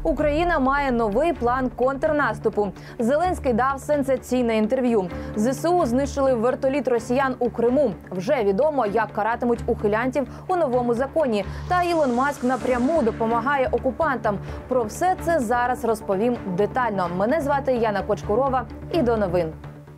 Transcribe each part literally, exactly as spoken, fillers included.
Україна має новий план контрнаступу. Зеленський дав сенсаційне інтерв'ю. ЗСУ знищили вертоліт росіян у Криму. Вже відомо, як каратимуть ухилянтів у новому законі. Та Ілон Маск напряму допомагає окупантам. Про все це зараз розповім детально. Мене звати Яна Кочкурова. І до новин.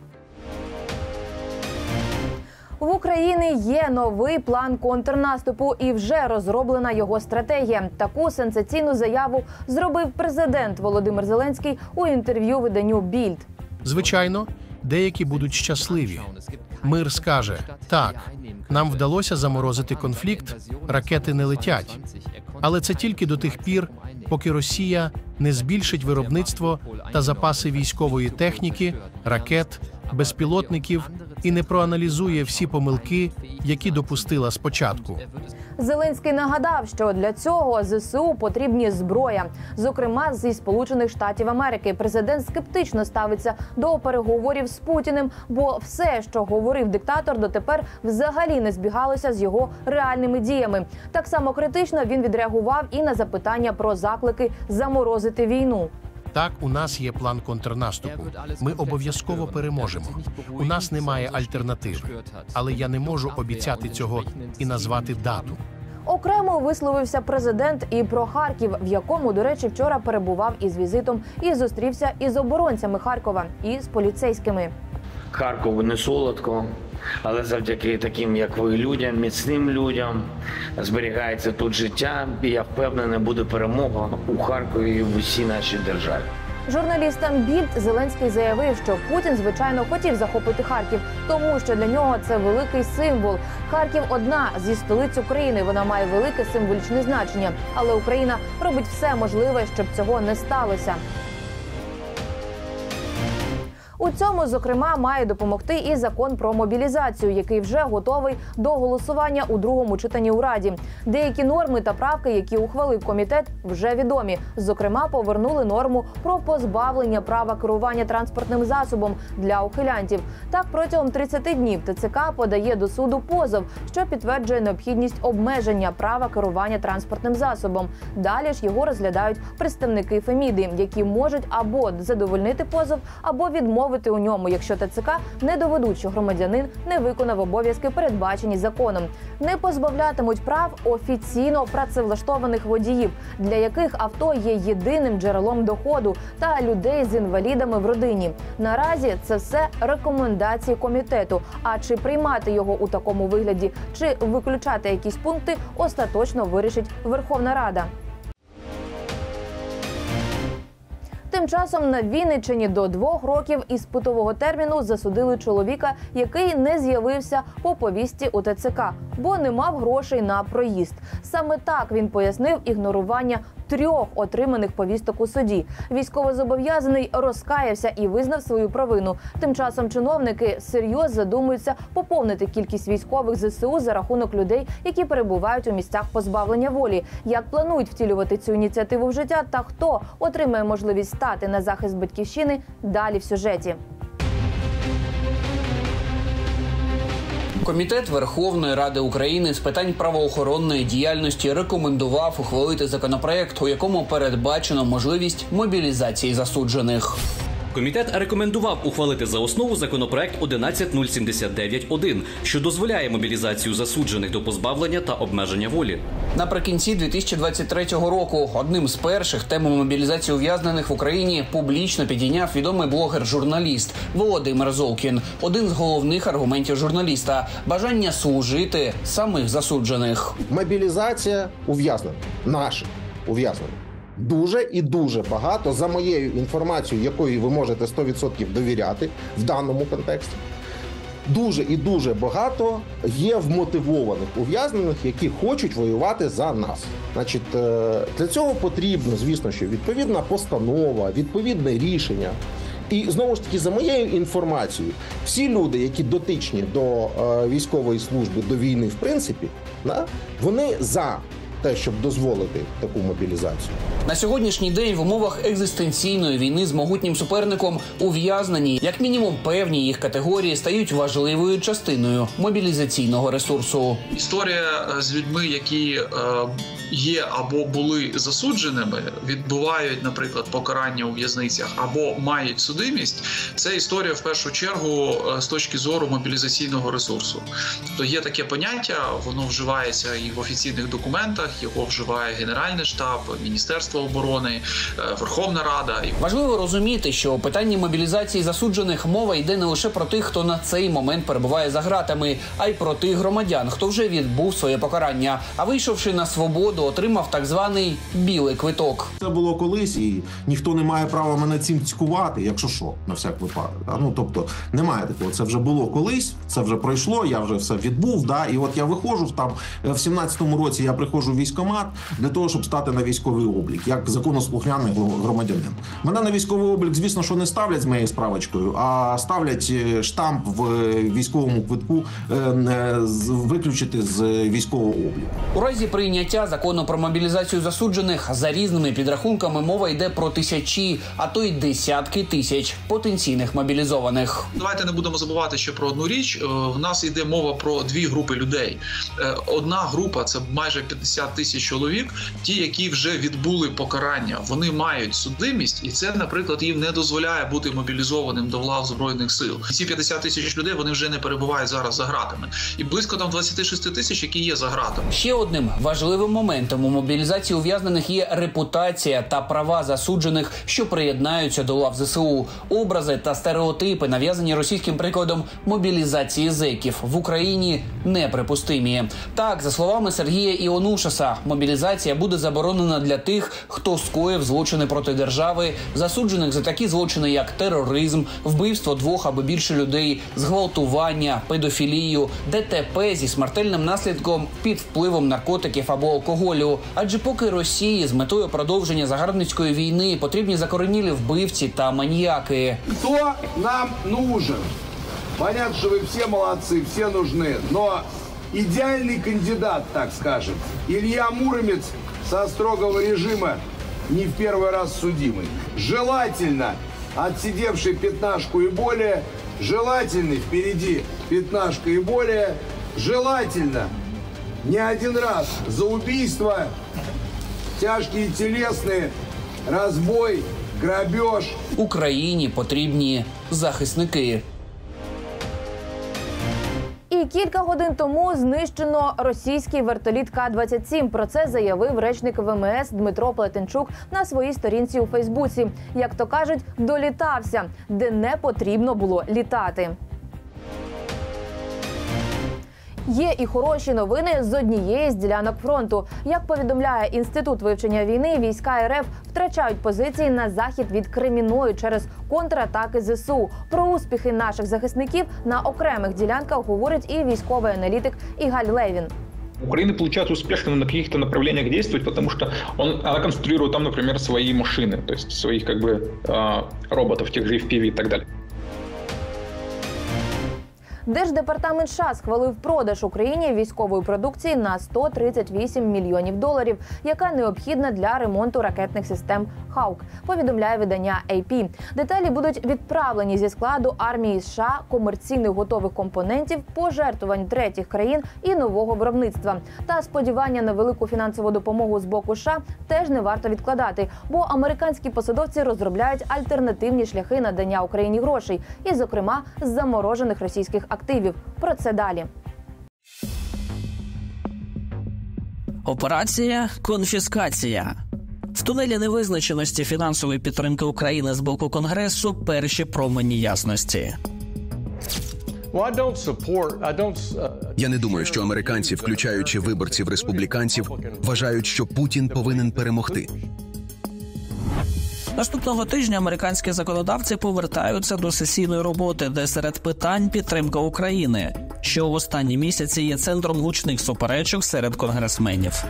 В Україні є новий план контрнаступу і вже розроблена його стратегія. Таку сенсаційну заяву зробив президент Володимир Зеленський у інтерв'ю виданню «Більд». Звичайно, деякі будуть щасливі. Мир скаже: так, нам вдалося заморозити конфлікт, ракети не летять. Але це тільки до тих пір, поки Росія не збільшить виробництво та запаси військової техніки, ракет, безпілотників і не проаналізує всі помилки, які допустила спочатку. Зеленський нагадав, що для цього ЗСУ потрібні зброя. Зокрема, зі Сполучених Штатів Америки. Президент скептично ставиться до переговорів з Путіним, бо все, що говорив диктатор, дотепер взагалі не збігалося з його реальними діями. Так само критично він відреагував і на запитання про заклики заморозити війну. Так, у нас є план контрнаступу. Ми обов'язково переможемо. У нас немає альтернативи. Але я не можу обіцяти цього і назвати дату. Окремо висловився президент і про Харків, в якому, до речі, вчора перебував із візитом і зустрівся із оборонцями Харкова, і з поліцейськими. Харкову не солодко, але завдяки таким, як ви, людям, міцним людям, зберігається тут життя. І я впевнений, буде перемога у Харкові і в усій нашій державі. Журналістам «Більд» Зеленський заявив, що Путін, звичайно, хотів захопити Харків, тому що для нього це великий символ. Харків – одна зі столиць України, вона має велике символічне значення. Але Україна робить все можливе, щоб цього не сталося. У цьому, зокрема, має допомогти і закон про мобілізацію, який вже готовий до голосування у другому читанні у Раді. Деякі норми та правки, які ухвалив комітет, вже відомі. Зокрема, повернули норму про позбавлення права керування транспортним засобом для ухилянтів. Так, протягом тридцяти днів ТЦК подає до суду позов, що підтверджує необхідність обмеження права керування транспортним засобом. Далі ж його розглядають представники Феміди, які можуть або задовольнити позов, або відмовити у ньому, якщо ТЦК не доведуть, що громадянин не виконав обов'язки, передбачені законом. Не позбавлятимуть прав офіційно працевлаштованих водіїв, для яких авто є єдиним джерелом доходу, та людей з інвалідами в родині. Наразі це все рекомендації комітету. А чи приймати його у такому вигляді, чи виключати якісь пункти, остаточно вирішить Верховна Рада. Тим часом на Вінниччині до двох років іспитового терміну засудили чоловіка, який не з'явився по повістці у ТЦК, бо не мав грошей на проїзд. Саме так він пояснив ігнорування трьох отриманих повісток у суді. Військовозобов'язаний розкаявся і визнав свою провину. Тим часом чиновники серйозно задумуються поповнити кількість військових ЗСУ за рахунок людей, які перебувають у місцях позбавлення волі. Як планують втілювати цю ініціативу в життя та хто отримає можливість стати на захист батьківщини, далі в сюжеті. Комітет Верховної Ради України з питань правоохоронної діяльності рекомендував ухвалити законопроект, у якому передбачено можливість мобілізації засуджених. Комітет рекомендував ухвалити за основу законопроект одинадцять нуль сімдесят дев'ять один, що дозволяє мобілізацію засуджених до позбавлення та обмеження волі. Наприкінці дві тисячі двадцять третього року одним з перших тему мобілізації ув'язнених в Україні публічно підійняв відомий блогер-журналіст Володимир Золкін. Один з головних аргументів журналіста – бажання служити самих засуджених. Мобілізація ув'язнених, наших ув'язнених. Дуже і дуже багато, за моєю інформацією, якої ви можете сто відсотків довіряти в даному контексті, дуже і дуже багато є вмотивованих ув'язнених, які хочуть воювати за нас. Значить, для цього потрібно, звісно, що відповідна постанова, відповідне рішення. І, знову ж таки, за моєю інформацією, всі люди, які дотичні до військової служби, до війни, в принципі, вони за те, щоб дозволити таку мобілізацію. На сьогоднішній день в умовах екзистенційної війни з могутнім суперником ув'язнені, як мінімум певні їх категорії, стають важливою частиною мобілізаційного ресурсу. Історія з людьми, які е, є або були засудженими, відбувають, наприклад, покарання у в'язницях, або мають судимість, це історія в першу чергу з точки зору мобілізаційного ресурсу. Тобто є таке поняття, воно вживається і в офіційних документах, його вживає Генеральний штаб, Міністерство оборони, Верховна Рада. Важливо розуміти, що у питанні мобілізації засуджених мова йде не лише про тих, хто на цей момент перебуває за ґратами, а й про тих громадян, хто вже відбув своє покарання, а вийшовши на свободу, отримав так званий білий квиток. Це було колись, і ніхто не має права мене цим цькувати, якщо що, на всяк випадок. Да? Ну, тобто, немає такого. Це вже було колись, це вже пройшло, я вже все відбув, да? І от я виходжу, там, в сімнадцятому році я приходжу в військкомат для того, щоб стати на військовий облік, як законослухняний громадянин. Мене на військовий облік, звісно, що не ставлять з моєю справочкою, а ставлять штамп в військовому квитку виключити з військового обліку. У разі прийняття закону про мобілізацію засуджених за різними підрахунками мова йде про тисячі, а то й десятки тисяч потенційних мобілізованих. Давайте не будемо забувати ще про одну річ. В нас йде мова про дві групи людей. Одна група – це майже п'ятдесят тисяч чоловік, ті, які вже відбули покарання. Вони мають судимість, і це, наприклад, їм не дозволяє бути мобілізованим до лав Збройних сил. Ці п'ятдесят тисяч людей, вони вже не перебувають зараз за ґратами. І близько там двадцять шість тисяч, які є за ґратами. Ще одним важливим моментом у мобілізації ув'язнених є репутація та права засуджених, що приєднаються до лав ЗСУ. Образи та стереотипи, нав'язані російським прикладом мобілізації зеків, в Україні неприпустимі. Так, за словами Сергія Іонушаса, мобілізація буде заборонена для тих, хто скоїв злочини проти держави, засуджених за такі злочини, як тероризм, вбивство двох або більше людей, зґвалтування, педофілію, ДТП зі смертельним наслідком під впливом наркотиків або алкоголю. Адже поки Росії з метою продовження загарбницької війни потрібні закоренілі вбивці та маніяки. Хто нам нужен? Понятно, що ви всі молодці, всі нужны, но идеальный кандидат, так скажем, Илья Муромец со строгого режима, не в первый раз судимый. Желательно отсидевший пятнашку и более, желательно впереди пятнашка и более, желательно не один раз за убийство, тяжкие телесные, разбой, грабеж. Україні потрібні захисники. І кілька годин тому знищено російський вертоліт Ка двадцять сім. Про це заявив речник ВМС Дмитро Плетенчук на своїй сторінці у Фейсбуці. Як то кажуть, долітався, де не потрібно було літати. Є і хороші новини з однієї з ділянок фронту. Як повідомляє Інститут вивчення війни, війська РФ втрачають позиції на захід від Кремінної через контратаки ЗСУ. Про успіхи наших захисників на окремих ділянках говорить і військовий аналітик Ігаль Левін. Украина получается успешно на каких-то направлениях действовать, потому что он, она конструирует там, например, свои машины, то есть своих как бы роботов, тех же эф пі ві и так далее. Держдепартамент США схвалив продаж Україні військової продукції на сто тридцять вісім мільйонів доларів, яка необхідна для ремонту ракетних систем «Хаук», повідомляє видання ей пі. Деталі будуть відправлені зі складу армії США, комерційних готових компонентів, пожертвувань третіх країн і нового виробництва. Та сподівання на велику фінансову допомогу з боку США теж не варто відкладати, бо американські посадовці розробляють альтернативні шляхи надання Україні грошей, і, зокрема, з заморожених російських активів. Активів. Про це далі. Операція «Конфіскація». В тунелі невизначеності фінансової підтримки України з боку Конгресу перші промені ясності. Я не думаю, що американці, включаючи виборців республіканців, вважають, що Путін повинен перемогти. Наступного тижня американські законодавці повертаються до сесійної роботи, де серед питань підтримка України, що в останні місяці є центром гучних суперечок серед конгресменів.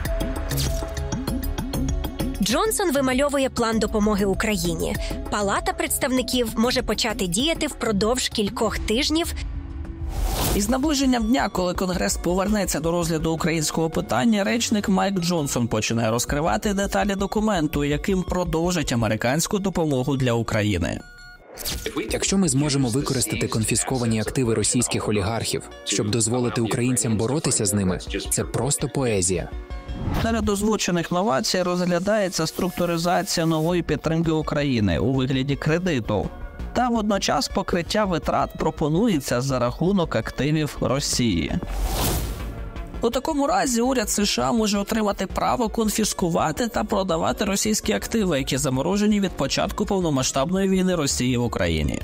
Джонсон вимальовує план допомоги Україні. Палата представників може почати діяти впродовж кількох тижнів. Із наближенням дня, коли Конгрес повернеться до розгляду українського питання, речник Майк Джонсон починає розкривати деталі документу, яким продовжать американську допомогу для України. Якщо ми зможемо використати конфісковані активи російських олігархів, щоб дозволити українцям боротися з ними, це просто поезія. Серед озвучених новацій розглядається структуризація нової підтримки України у вигляді кредиту. Та водночас покриття витрат пропонується за рахунок активів Росії. У такому разі уряд США може отримати право конфіскувати та продавати російські активи, які заморожені від початку повномасштабної війни Росії в Україні.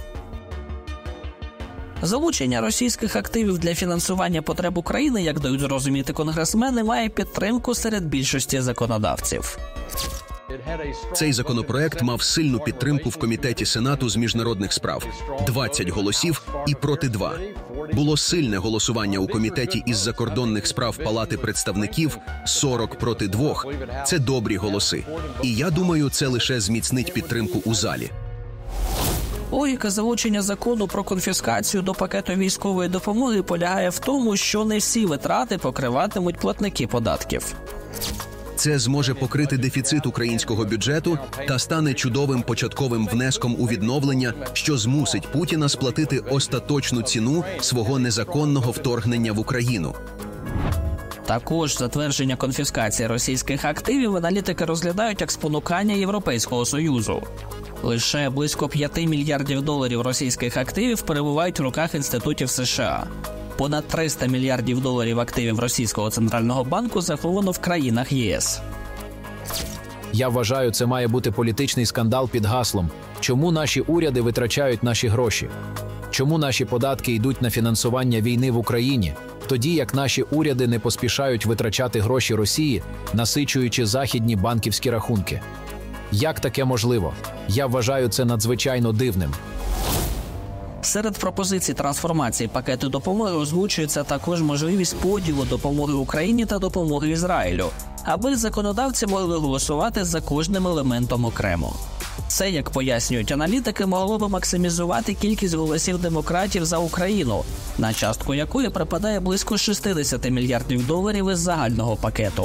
Залучення російських активів для фінансування потреб України, як дають зрозуміти конгресмени, має підтримку серед більшості законодавців. Цей законопроект мав сильну підтримку в Комітеті Сенату з міжнародних справ – двадцять голосів і проти два. Було сильне голосування у Комітеті із закордонних справ Палати представників – сорок проти двох. Це добрі голоси. І я думаю, це лише зміцнить підтримку у залі. Логіка залучення закону про конфіскацію до пакету військової допомоги полягає в тому, що не всі витрати покриватимуть платники податків. Це зможе покрити дефіцит українського бюджету та стане чудовим початковим внеском у відновлення, що змусить Путіна сплатити остаточну ціну свого незаконного вторгнення в Україну. Також затвердження конфіскації російських активів аналітики розглядають як спонукання Європейського Союзу. Лише близько п'яти мільярдів доларів російських активів перебувають в руках інститутів США. Понад триста мільярдів доларів активів Російського центрального банку заховано в країнах ЄС. Я вважаю, це має бути політичний скандал під гаслом «Чому наші уряди витрачають наші гроші? Чому наші податки йдуть на фінансування війни в Україні, тоді як наші уряди не поспішають витрачати гроші Росії, насичуючи західні банківські рахунки? Як таке можливо? Я вважаю це надзвичайно дивним». Серед пропозицій трансформації пакету допомоги озвучується також можливість поділу допомоги Україні та допомоги Ізраїлю, аби законодавці могли голосувати за кожним елементом окремо. Це, як пояснюють аналітики, могло би максимізувати кількість голосів демократів за Україну, на частку якої припадає близько шістдесят мільярдів доларів із загального пакету.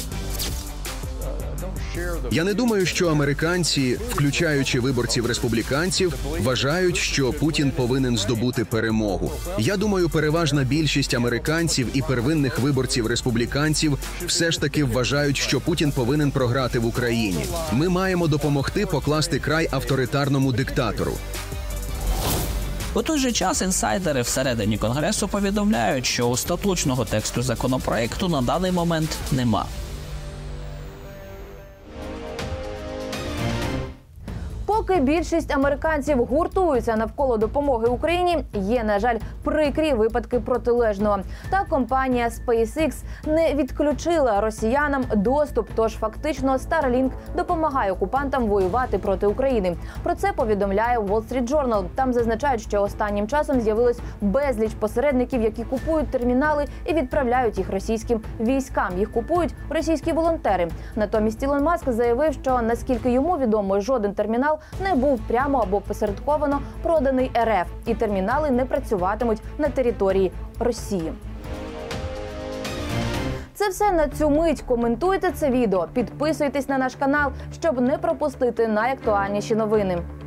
Я не думаю, що американці, включаючи виборців республіканців, вважають, що Путін повинен здобути перемогу. Я думаю, переважна більшість американців і первинних виборців республіканців все ж таки вважають, що Путін повинен програти в Україні. Ми маємо допомогти покласти край авторитарному диктатору. У той же час інсайдери всередині Конгресу повідомляють, що остаточного тексту законопроекту на даний момент нема. Поки більшість американців гуртуються навколо допомоги Україні, є, на жаль, прикрі випадки протилежного. Та компанія SpaceX не відключила росіянам доступ, тож фактично Starlink допомагає окупантам воювати проти України. Про це повідомляє Wall Street Journal. Там зазначають, що останнім часом з'явилось безліч посередників, які купують термінали і відправляють їх російським військам. Їх купують російські волонтери. Натомість Ілон Маск заявив, що, наскільки йому відомо, жоден термінал не був прямо або посередковано проданий РФ, і термінали не працюватимуть на території Росії. Це все на цю мить. Коментуйте це відео, підписуйтесь на наш канал, щоб не пропустити найактуальніші новини.